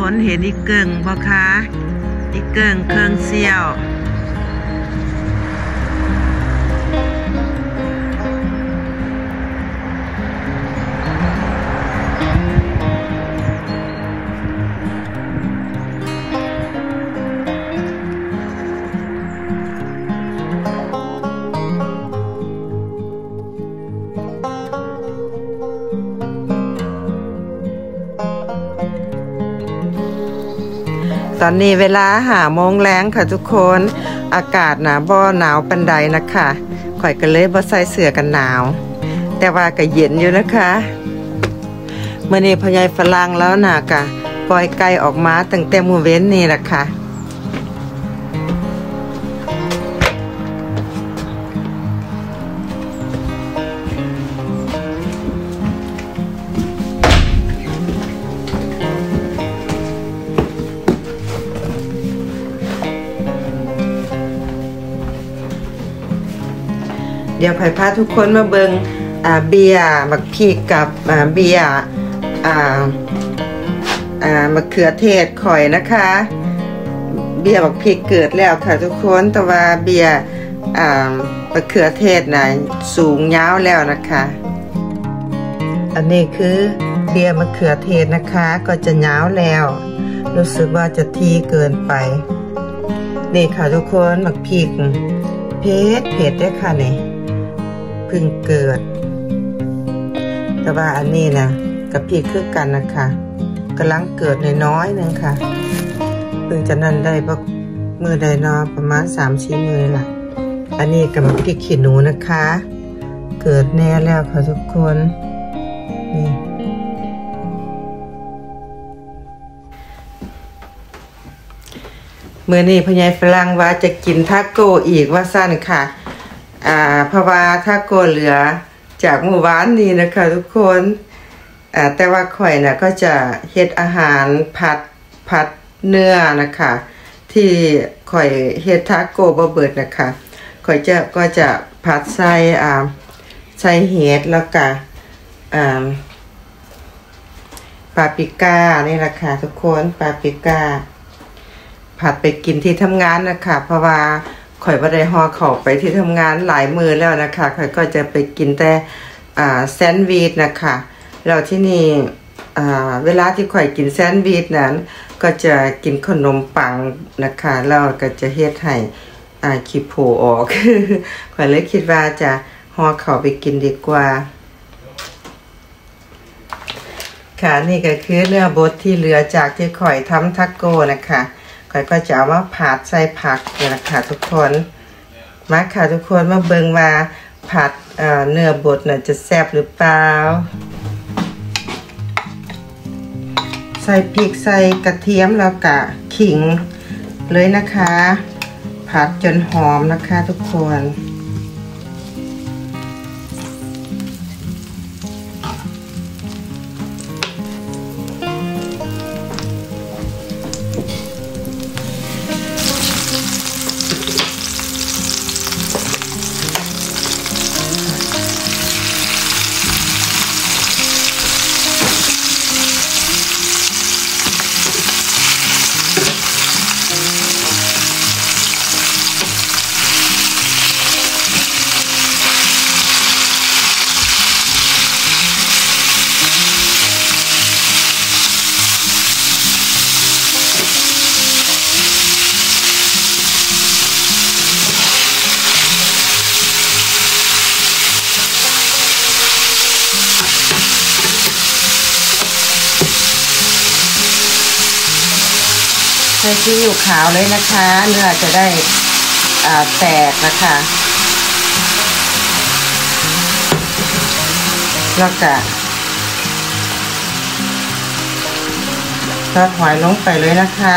คนเห็นอีเกิงบ่คะอีเกิงเครื่องเสี่ยวตอนนี้เวลา5 โมงแรงค่ะทุกคนอากาศบ่หนาวปานใดนะคะข่อยก็เลยบ่ใส่เสื้อกันหนาวแต่ว่าก็เย็นอยู่นะคะมื้อนี้พ่อใหญ่ฝรั่งแล้วก็ปล่อยไก่ออกมาตั้งแต่มื้อเว้นนี่แหละค่ะเดี๋ยวข่อยพาทุกคนมาเบิ่งเบียร์บักพริกกับเบียร์มะเขือเทศข่อยนะคะเบียร์บักพริกเกิดแล้วค่ะทุกคนแต่ว่าเบียร์มะเขือเทศสูงยาวแล้วนะคะอันนี้คือเบียร์มะเขือเทศนะคะก็จะยาวแล้วรู้สึกว่าจะทีเกินไปนี่ค่ะทุกคนบักพริกเผ็ดได้ค่ะนี่เพิ่งเกิดแต่ว่าอันนี้กับพริกคือกันนะคะกำลังเกิดน้อยนึงค่ะเพิ่งจะนั่นได้มือใดประมาณ3-4 มือล่ะอันนี้กับพริกขี้หนูนะคะเกิดแน่แล้วค่ะทุกคนนี่มื้อนี้พ่อใหญ่ฝรั่งว่าจะกินทาโก้อีกว่าสั้นค่ะเพราะว่าถ้าโกเหลือจากเมื่อวานนี้นะคะทุกคนแต่ว่าข่อยก็จะเฮ็ดอาหารผัดเนื้อนะคะที่ข่อยเฮ็ดทาโก้บ่เบิดนะคะข่อยก็จะผัดใส่เห็ดแล้วก็ปาปริก้านี่แหละค่ะทุกคนปาปริก้าผัดไปกินที่ทำงานนะคะเพราะว่าข่อยบ่ได้ห่อข้าวไปที่ทำงานหลายมื้อแล้วนะคะข่อยก็จะไปกินแต่แซนด์วิชนะคะแล้วที่นี่เวลาที่ข่อยกินแซนด์วิชนั้นก็จะกินขนมปังนะคะแล้วก็จะเฮ็ดให้ขี้โผออก ข่อยเลยคิดว่าจะห่อข้าวไปกินดีกว่าค่ะนี่ก็คือเนื้อบดที่เหลือจากที่ข่อยทำทาโก้นะคะข่อยก็จะเอามาผัดใส่ผักนี่แหละค่ะทุกคนมาค่ะทุกคนมาเบิ่งว่าผัดเนื้อบดจะแซ่บหรือเปล่าใส่พริกใส่กระเทียมแล้วก็ขิงเลยนะคะผัดจนหอมนะคะทุกคนใส่ซีอิ๊วขาวเลยนะคะเนื้อจะได้แตกนะคะแล้วก็ซอสหอยลงไปเลยนะคะ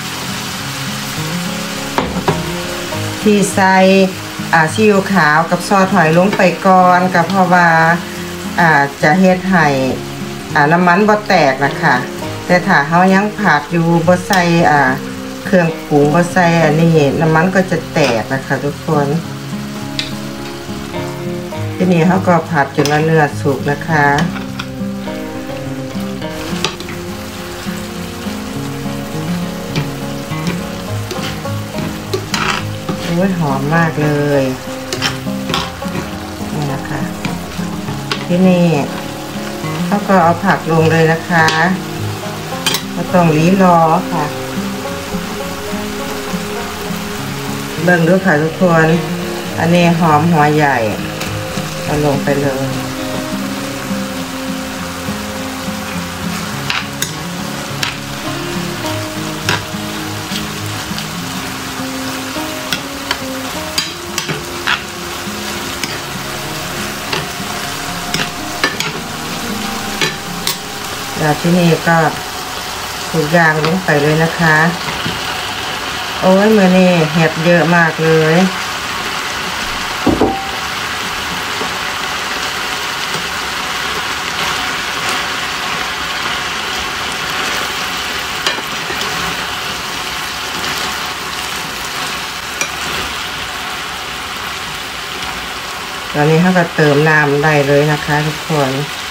ที่ใส่ซีอิ๊วขาวกับซอสหอยลงไปก่อนก็เพราะว่าจะเฮ็ดให้น้ำมันบ่แตกนะคะแต่ถ้าเฮายังผัดอยู่บ่ใส่เครื่องปรุงบ่ใส่อันนี้น้ำมันก็จะแตกนะคะทุกคนทีนี้เฮาก็ผัดจนเนื้อสุกนะคะยหอมมากเลยนี่นะคะที่นี่เขาก็เอาผักลงเลยนะคะไม่ต้องรีรอค่ะเบิ่งดูค่ะทุกคนอันนี้หอมหัวใหญ่เอาลงไปเลยแล้วที่นี่ก็ทุกอย่างลงไปเลยนะคะโอ้ยมื้อนี้เห็ดเยอะมากเลยตอนนี้เขาก็เติมน้ำได้เลยนะคะทุกคน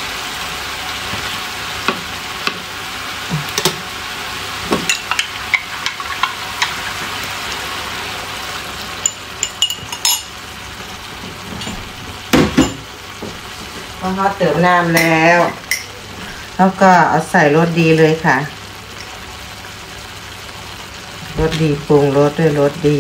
พอเขาเติมน้ำแล้วก็เอาใส่รสดีเลยค่ะรสดีปรุงรสด้วยรสดี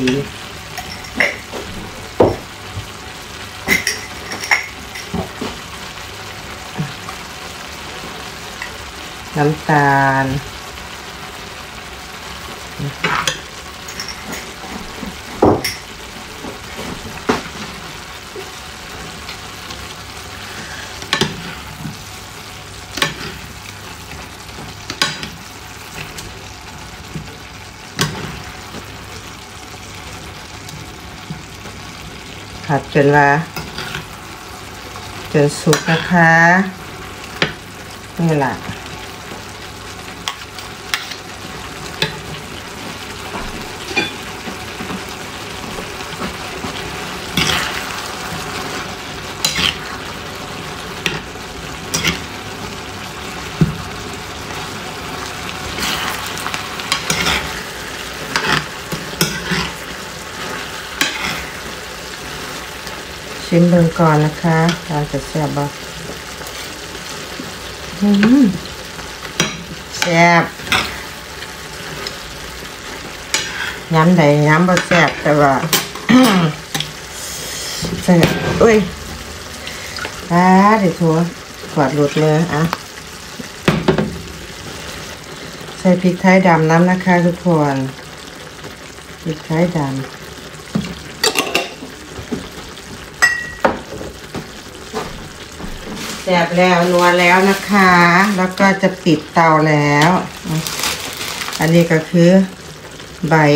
น้ำตาลผัดจนสุกนะคะนี่แหละชิมเบิ่งก่อนนะคะเราจะแซ่บบ่แซ่บย้ำใดย้ำบ่แซ่บแต่ว่าใส่อุ้ยเดี๋ยวทัวกวาดหลุดเลยอ่ะใส่พริกไทยดำน้ำนะคะทุกคนพริกไทยดำแซ่บแล้วนัวแล้วนะคะแล้วก็จะปิดเตาแล้วอันนี้ก็คือใบ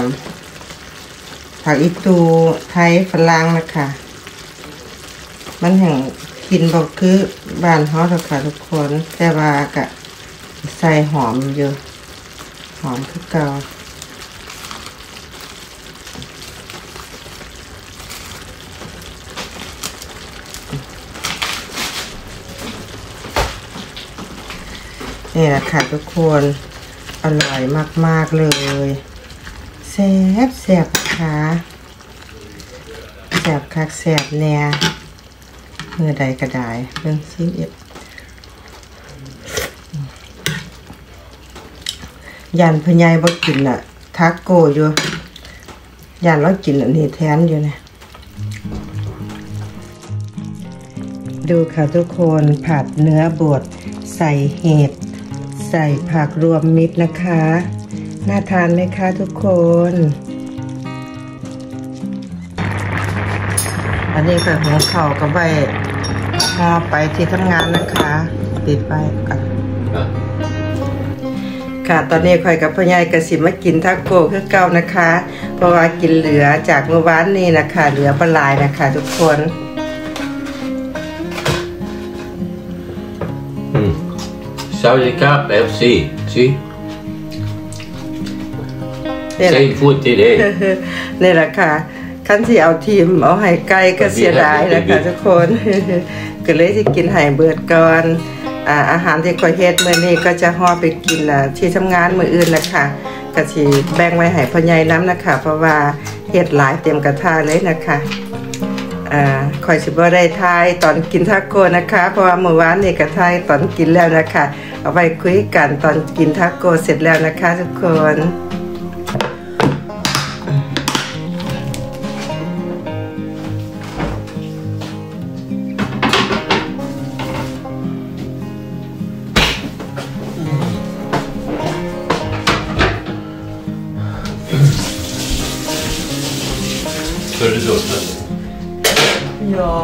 ผักอีตูไทยฝรั่งนะคะมันแห่งกินบอกคือบ้านเขาทุกค่ะทุกคนแต่ว่าก็ใส่หอมอยู่หอมคือเก่านี่แหละค่ะทุกคนอร่อยมากๆเลยแซ่บค่ะแซ่บคักแซ่บแน่เมื่อใดก็ได้เพิ่งซิมอีกยันพญายบ่กินน่ะทักโกอยู่ยันเรากินอันนี้แทนอยู่นะดูค่ะทุกคนผัดเนื้อบดใส่เห็ดใส่ผักรวมมิตรนะคะน่าทานไหมคะทุกคนอันนี้ก็หัวเข่ากับใบพอไปที่ทำงานนะคะปิดไปกันค่ะตอนนี้ข่อยกับพ่อใหญ่กระสิมากินทาโก้คือเก่านะคะเพราะว่ากินเหลือจากเมื่อวานนี้นะคะเหลือปลายนะคะทุกคน Saudika FC, see? Same food today. นี่แหละค่ะขั้นที่เอาทีมเอาไห่ไก่ก็เสียดายนะคะทุกคนก็เลยที่กินไห่เบิดก่อนอาหารที่ข่อยเฮ็ดมื้อนี้ก็จะห่อไปกินที่ทำงานมื้ออื่นแหละค่ะกะสิแบ่งไว้ให้พ่อใหญ่น้ำนะคะเพราะว่าเฮ็ดหลายเต็มกระทะเลยนะคะคอยสิบ่ได้ทายตอนกินทาโก้นะคะเพราะว่าเมื่อวานนี่ก็ทายตอนกินแล้วนะคะเอาไว้คุยกันตอนกินทาโก้เสร็จแล้วนะคะทุกคน Ska du såsa? Ja.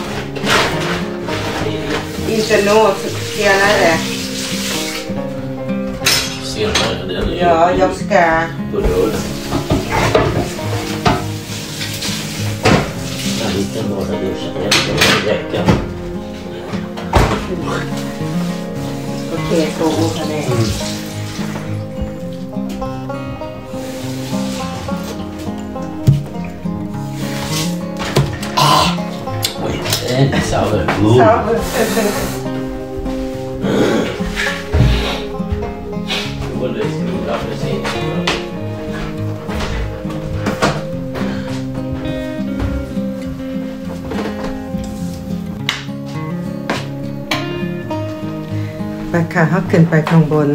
Inte något senare. Senare? Ja, jag ska. Vadå? En liten bara duscha. Det räcker. Okej, så åker det. Sour. Sour.ไปค่ะเขาขึ้นไปข้างบน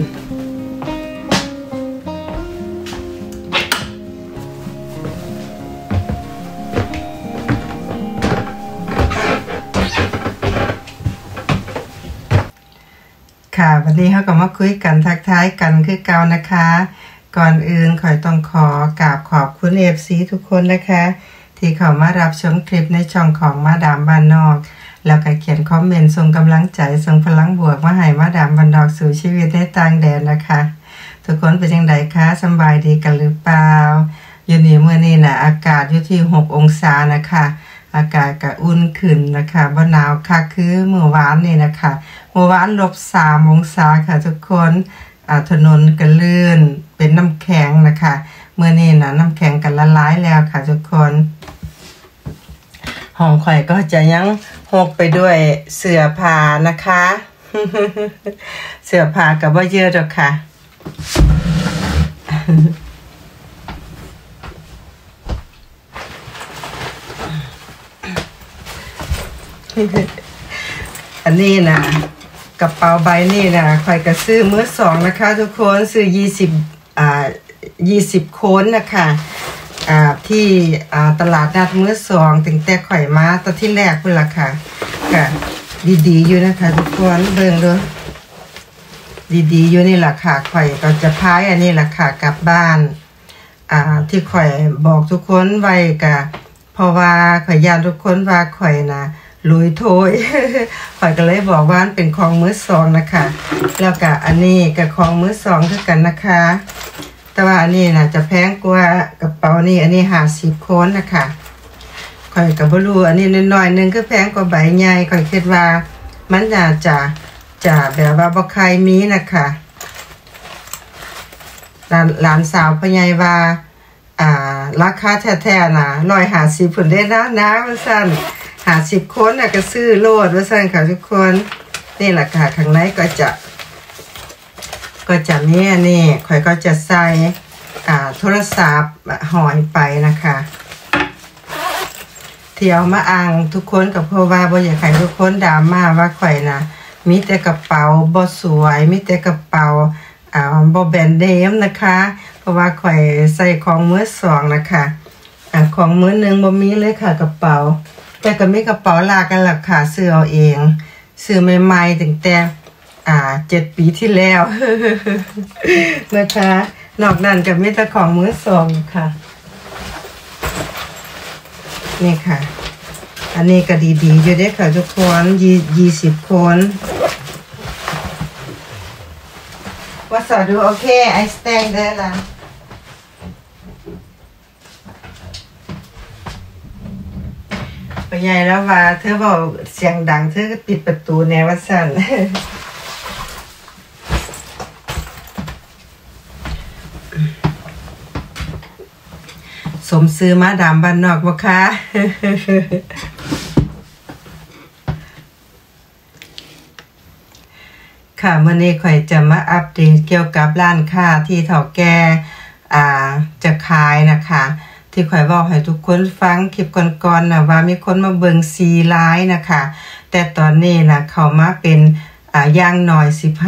ค่ะวันนี้เขาก็มาคุยกันทักทายกันคือเก่านะคะก่อนอื่นขอต้องขอกราบขอบคุณ FC ทุกคนนะคะที่เข้ามารับชมคลิปในช่องของมาดามบ้านนอกแล้วก็เขียนคอมเมนต์ส่งกำลังใจส่งพลังบวกมาให้มาดามบ้านนอกสู่ชีวิตในต่างแดนนะคะทุกคนเป็นยังไงคะสบายดีกันหรือเปล่าอยู่นี่เมื่อนี้นะอากาศอยู่ที่6 องศานะคะอากาศก็อุ่นขึ้นนะคะบ่หนาวค่ะคือเมื่อวานนี่นะคะเมื่อวาน-3 องศาค่ะทุกคนถนนก็ลื่นเป็นน้ำแข็งนะคะเมื่อนี้นะน้ำแข็งกันละลายแล้วค่ะทุกคนห้องข่อยก็จะยังหกไปด้วยเสื้อผ้านะคะ เสื้อผ้าก็บ่เยอะหรอกค่ะ อันนี้นะกระเป๋าใบนี่นะข่อยก็ซื้อมื้อ2นะคะทุกคนซื้อ20โค้นนะคะที่ตลาดนัดมื้อ2ตั้งแต่ข่อยมาตอนที่แรกพุ่นล่ะค่ะก็ดีๆอยู่นะคะทุกคนเบิ่งดูดีๆอยู่นี่ล่ะค่ะข่อยก็จะพายอันนี้ล่ะค่ะกลับบ้านที่ข่อยบอกทุกคนไว้ก็เพราะว่าข่อยย้านทุกคนว่าข่อยนะลุยโถย ข่อยก็เลยบอกว่าเป็นของมื้อ2นะคะแล้วก็อันนี้ก็ของมื้อ2คือกันนะคะแต่ว่าอันนี้น่ะจะแพงกว่ากระเป๋านี่อันนี้50โค้นนะคะข่อยก็บ่รู้อันนี้น้อยๆนึงคือแพงกว่าใบใหญ่ข่อยคิดว่ามันน่าจะแบบว่าบ่ใครมีนะคะหลานสาวพ่อใหญ่ว่าราคาแท้ๆน่ะ150พุ่นได้นะว่าซั่น50คนน่ะก็ซื้อโลดว่าซั่นค่ะทุกคนนี่แหละค่ะข้างในก็จะมีอันนี้ข่อยก็จะใส่โทรศัพท์หอยไปนะคะเที่ยวมาอ้างทุกคนก็เพราะว่าบ่อยากให้ทุกคนดราม่าว่าข่อยนะมีแต่กระเป๋าบ่สวยมีแต่กระเป๋าบ่แบรนด์เนมนะคะเพราะว่าข่อยใส่ของมื้อ2นะคะของมื้อ1บ่มีเลยค่ะกระเป๋าแต่ก็มีกระเป๋าลากันล่ะค่ะซื้อเอาเองซื้อใหม่ๆตั้งแต่7 ปีที่แล้ว นะคะนอกนั้นก็มีแต่ของมื้อ2ค่ะนี่ค่ะอันนี้ก็ดีๆอยู่เด้ค่ะทุกคน20คนว่าสอดูโอเคไอสแตงได้ละไปใหญ่แล้วว่าเธอบอกเสียงดังเธอก็ปิดประตูแนวสั่น สมซื้อมาดามบ้านนอกบ่คะ ค่ะมื้อนี้ข่อยจะมาอัปเดตเกี่ยวกับร้านค้าที่เฒ่าแก่จะขายนะคะที่ข่อยบอกให้ทุกคนฟังคลิปก่อนๆนะว่ามีคนมาเบิ่ง4ล้ายนะคะแต่ตอนนี้นะเขามาเป็นอย่างน้อย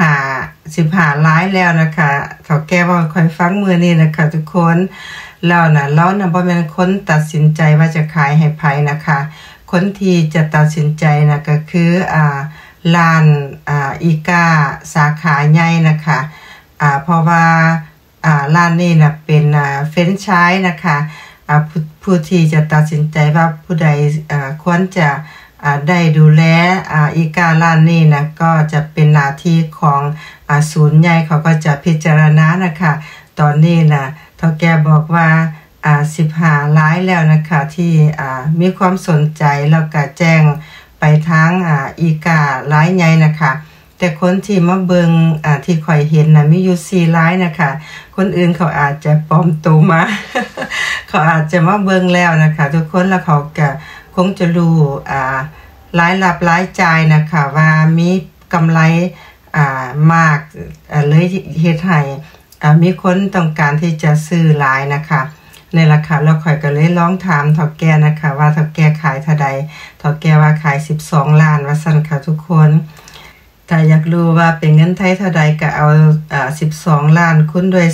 15ล้ายแล้วนะคะเขาแก้ว่าข่อยฟังมื้อนี้นะคะทุกคนแล้วนะเรานะบ่แม่นคนตัดสินใจว่าจะขายให้ไผนะคะคนที่จะตัดสินใจนะก็คือร้านอีกาสาขาใหญ่นะคะเพราะว่าร้านนี้นะเป็นเฟรนไชส์นะคะผู้ที่จะตัดสินใจว่าผู้ใดควรจะได้ดูแลอีการ้านนี้นะก็จะเป็นหน้าที่ของศูนย์ใหญ่เขาก็จะพิจารณานะคะตอนนี้นะเฒ่าแก่บอกว่า15ล้ายแล้วนะคะที่มีความสนใจแล้วก็แจ้งไปทางอีกาล้ายใหญ่นะคะแต่คนที่มาเบิงที่ข่อยเห็นนะมีอยู่4ล้ายนะคะคนอื่นเขาอาจจะปลอมตัวมา เขาอาจจะมาเบิงแล้วนะคะทุกคนแล้วเขาก็คงจะรู้รายรับรายจ่ายนะคะว่ามีกำไรมากเลยเฮ็ดให้มีคนต้องการที่จะซื้อหลายนะคะในราคาเราข่อยก็เลยลองถามเฒ่าแก่นะคะว่าเฒ่าแก่ขายเท่าใดเฒ่าแก่ว่าขาย12ล้านว่าซั่นค่ะทุกคนถ้าอยากรู้ว่าเป็นเงินไทยเท่าใดก็เอา12ล้านคูณด้วย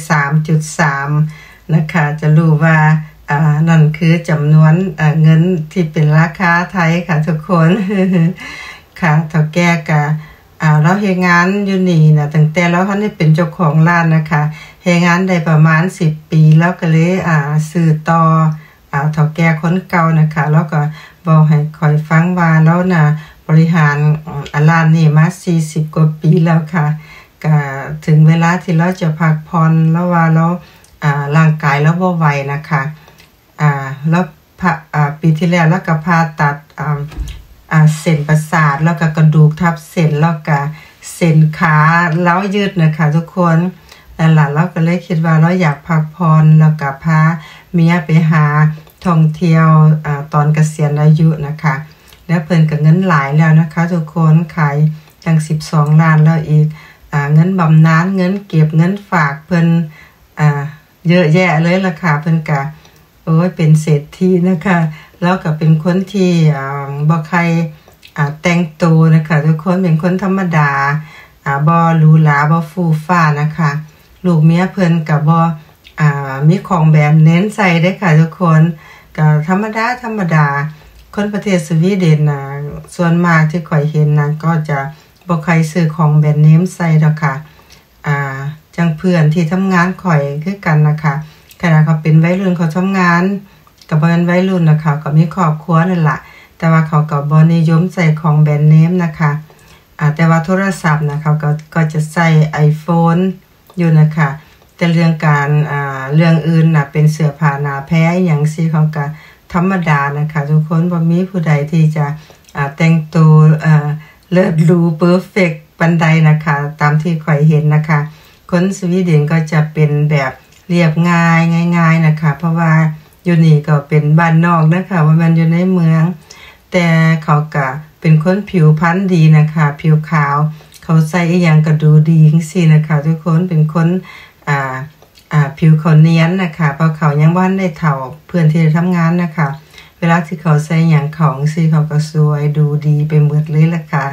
3.3 นะคะจะรู้ว่านั่นคือจำนวนเงินที่เป็นราคาไทยค่ะทุกคน ค่ะเฒ่าแก่ก็เราเฮ็ดงานอยู่นี่นะตั้งแต่เราทันได้เป็นเจ้าของร้านนะคะเฮ็ดงานได้ประมาณ10ปีแล้วก็เลยซื้อต่อเฒ่าแก่คนเก่านะคะแล้วก็บอกให้คอยฟังว่าแล้วนะบริหารร้านนี้มา40กว่าปีแล้วค่ะก็ถึงเวลาที่เราจะพักผ่อนแล้วว่าเราร่างกายเราบ่ไหวนะคะแล้วปีที่แล้วก็ผ่าตัดเส้นประสาทแล้วก็กระดูกทับเส้นแล้วก็เส้นขาเล้ายืดนะคะทุกคนนั่นล่ะเราก็เลยคิดว่าเราอยากพักผ่อนแล้วก็พาเมียไปหาท่องเที่ยวตอนเกษียณอายุนะคะแล้วเพิ่นก็เงินหลายแล้วนะคะทุกคนขายจัง12ล้านแล้วอีกเงินบำนาญเงินเก็บเงินฝากเพิ่นเยอะแยะเลยล่ะค่ะเพิ่นก็โอ้ยเป็นเศรษฐีนะคะแล้วก็เป็นคนที่บ่ใครแต่งตัวนะคะทุกคนเป็นคนธรรมดาบ่หรูหราบ่ฟู่ฟ้านะคะลูกเมียเพิ่นก็บ่มีของแบรนด์เน้นใส่ได้ค่ะทุกคนก็ธรรมดาคนประเทศสวีเดนนะส่วนมากที่ข่อยเห็นนะก็จะบ่ใครซื้อของแบรนด์เนมใส่ดอกค่ะจังเพื่อนที่ทำงานข่อยคือกันนะคะขณะเขาเป็นวัยรุ่นเขาทำงานกับบ่แม่นวัยรุ่นนะคะก็มีครอบครัวนั่นล่ะแต่ว่าเขาก็บ่นิยมใส่ของแบรนด์เนมนะคะแต่ว่าโทรศัพท์นะเขาก็จะใส่ iPhone อยู่นะคะแต่เรื่องการเรื่องอื่นน่ะเป็นเสื้อผ้าหน้าแพ้หยังซี่เขาก็ธรรมดานะคะทุกคนบ่มีผู้ใดที่จะแต่งตัวเลิศหรูเพอร์เฟคปานใดนะคะตามที่ข่อยเห็นนะคะคนสวีเดนก็จะเป็นแบบเรียบง่ายนะคะเพราะว่าอยู่นี่ก็เป็นบ้านนอกนะคะว่ามันอยู่ในเมืองแต่เขาก็เป็นคนผิวพรรณดีนะคะผิวขาวเขาใส่อีหยังก็ดูดีจังซี่นะคะทุกคนเป็นคนผิวเขาเนียนนะคะเพราะเขายังบ่ทันได้เฒ่าเพื่อนที่ทำงานนะคะเวลาที่เขาใส่หยังของซี่เขาก็สวยดูดีไปหมดเลยล่ะค่ะ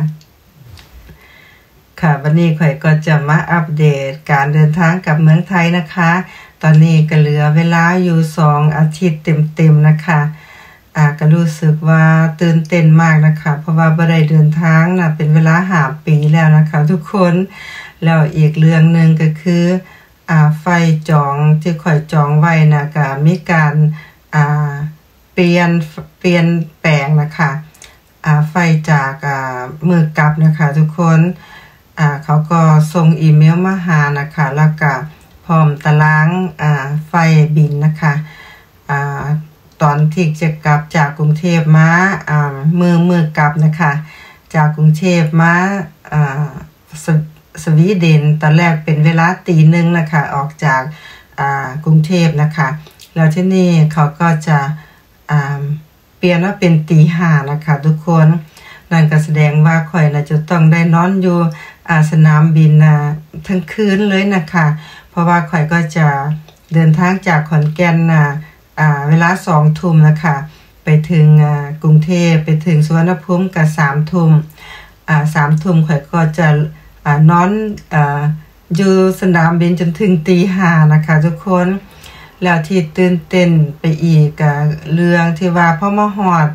ค่ะวันนี้ข่อยก็จะมาอัปเดตการเดินทางกลับเมืองไทยนะคะตอนนี้ก็เหลือเวลาอยู่2อาทิตย์เต็มๆนะคะก็รู้สึกว่าตื่นเต้นมากนะคะเพราะว่าบ่ได้เดินทางนะเป็นเวลา5ปีแล้วนะคะทุกคนแล้วอีกเรื่องนึงก็คือไฟจองที่ข่อยจองไว้นะก็มีการเปลี่ยนแปลงนะคะไฟจากมือกลับนะคะทุกคนเขาก็ส่งอีเมลมาหานะคะแล้วก็พร้อมตารางไฟบินนะคะตอนที่จะกลับจากกรุงเทพมามือกลับนะคะจากกรุงเทพมาสวีเดนตอนแรกเป็นเวลา 1:00 นนะคะออกจากกรุงเทพนะคะแล้วที่นี่เขาก็จะเปลี่ยนว่าเป็น 5:00 นนะคะทุกคนนั่นก็แสดงว่าข่อยน่ะจะต้องได้นอนอยู่สนามบินทั้งคืนเลยนะคะเพราะว่าข่อยก็จะเดินทางจากขอนแก่นเวลา2 ทุ่มนะคะไปถึงกรุงเทพไปถึงสุวรรณภูมิกับ3 ทุ่ม3 ทุ่มข่อยก็จะนอนอยู่สนามบินจนถึงตี 5นะคะทุกคนแล้วที่ตื่นเต้นไปอีกเรื่องที่ว่าพอมาฮอด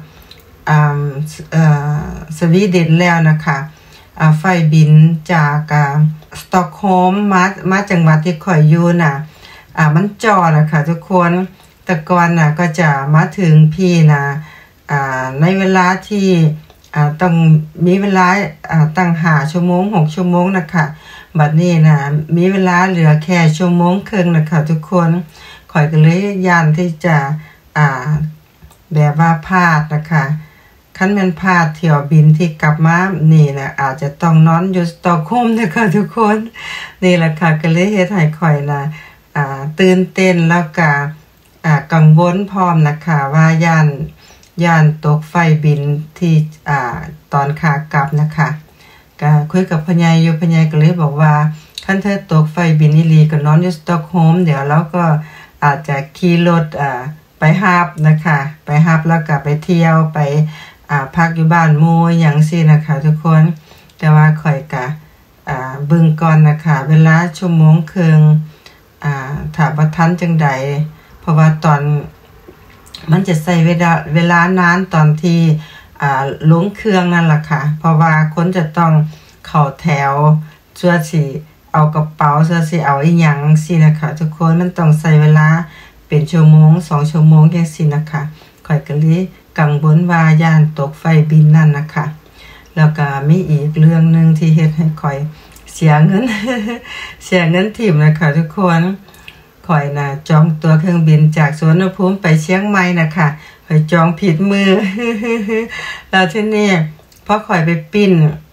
สวีเดนแล้วนะคะไฟบินจากสต็อกโฮล์มมาจังหวัดที่ข่อยอยู่น่ะมันจอดนะคะทุกคนแต่ก่อนน่ะก็จะมาถึงพี่นะในเวลาที่ต้องมีเวลาตั้ง5 ชั่วโมง6 ชั่วโมงนะคะบัดนี้นะมีเวลาเหลือแค่1 ชั่วโมงครึ่งนะคะทุกคนข่อยก็เลยย่านที่จะแบบว่าพลาดนะคะคันแม่นพลาดเที่ยวบินที่กลับมานี่แหละอาจจะต้องนอนอยู่สต็อกโฮล์มนะคะทุกคนนี่แหละค่ะก็เลยเฮ็ดให้ข่อยนะตื่นเต้นแล้วก็กังวลพร้อมนะคะว่าย่านตกไฟบินที่ตอนขากลับนะคะก็คุยกับพญายอยู่พญายก็เลยบอกว่าคันเธอตกไฟบินอีหลีก็นอนอยู่สต็อกโฮล์มเดี๋ยวเราก็อาจจะขี่รถไปฮับนะคะไปฮับแล้วก็ไปเที่ยวไปพักอยู่บ้านหมู่อย่างซี่นะคะทุกคนแต่ว่าข่อยก็เบิ่งก่อนนะคะเวลา1 ชั่วโมงครึ่งถ้าบ่ทันจังใดเพราะว่าตอนมันจะใช้เวลานานตอนที่ลงเครื่องนั่นล่ะค่ะเพราะว่าคนจะต้องเข้าแถวเพื่อสิเอากระเป๋าเพื่อสิเอาอีหยังสินะคะทุกคนมันต้องใช้เวลาเป็น1 ชั่วโมง2 ชั่วโมงจังซี่นะคะข่อยก็เลยกังวลว่าย่านตกไฟบินนั่นนะคะแล้วก็มีอีกเรื่องนึงที่เฮ็ดให้ข่อยเสียเงิน เสียเงินถิ่มนะคะทุกคนข่อยน่ะจองตั๋วเครื่องบินจากสุวรรณภูมิไปเชียงใหม่นะคะข่อยจองผิดมือ แล้วทีนี้พอข่อยไปปิ้น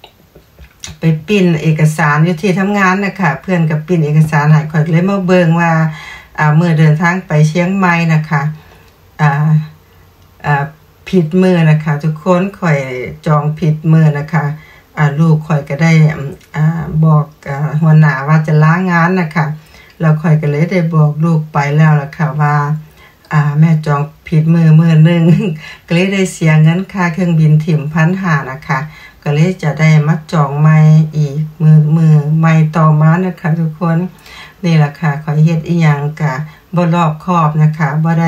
เอกสารอยู่ที่ทำงานนะคะเพื่อนก็ปิ้นเอกสารให้ข่อยเลยมาเบิ่งว่ามื้อเดินทางไปเชียงใหม่นะคะผิดมือนะคะทุกคนข่อยจองผิดมือนะคะลูกข่อยก็ได้บอกหัวหน้าว่าจะลางานนะคะแล้วข่อยก็เลยได้บอกลูกไปแล้วล่ะค่ะว่าแม่จองผิดมือนึง ก็เลยได้เสียเงินค่าเครื่องบินถิ่ม1,500นะคะก็เลยจะได้มาจองใหม่อีกมือใหม่ต่อมานะคะทุกคนนี่ล่ะค่ะข่อยเฮ็ดอีหยังก็บ่รอบคอบนะคะบ่ได้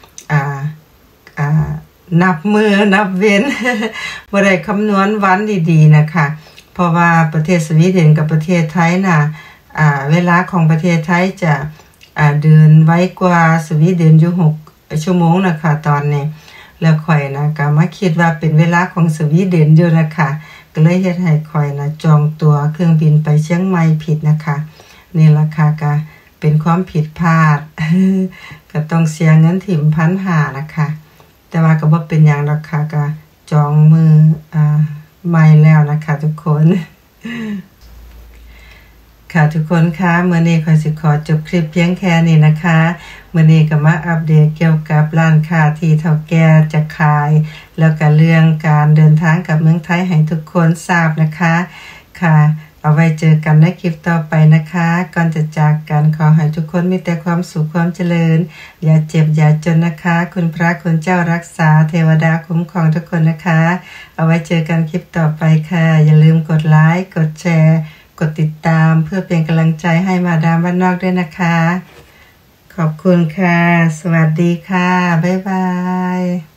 นับมือนับเว้น บ่ได้คำนวณวันดีๆนะคะเพราะว่าประเทศสวีเดนกับประเทศไทยน่ะเวลาของประเทศไทยจะเดินไวกว่าสวีเดนอยู่6 ชั่วโมงนะคะตอนนี้แล้วข่อยนะก็มาคิดว่าเป็นเวลาของสวีเดนอยู่นะคะก็เลยเฮ็ดให้ข่อยนะจองตั๋วเครื่องบินไปเชียงใหม่ผิดนะคะนี่ล่ะค่ะก็เป็นความผิดพลาด ก็ต้องเสียเงินถิ่ม1,500นะคะแต่ว่าก็บ่เป็นหยังดอกค่ะก็จองมือใหม่แล้วนะคะทุกคน ค่ะทุกคนคะมื้อนี้ข้อยสิขอจบคลิปเพียงแค่นี้นะคะมื้อนี้ก็มาอัปเดตเกี่ยวกับร้านค้าที่เฒ่าแก่จะขายแล้วก็เรื่องการเดินทางกับเมืองไทยให้ทุกคนทราบนะคะค่ะเอาไว้เจอกันในคลิปต่อไปนะคะก่อนจะจากกันขอให้ทุกคนมีแต่ความสุขความเจริญอย่าเจ็บอย่าจนนะคะคุณพระคุณเจ้ารักษาเทวดาคุ้มครองทุกคนนะคะเอาไว้เจอกันคลิปต่อไปค่ะอย่าลืมกดไลค์กดแชร์กดติดตามเพื่อเป็นกำลังใจให้มาดามบ้านนอกด้วยนะคะขอบคุณค่ะสวัสดีค่ะบ๊ายบาย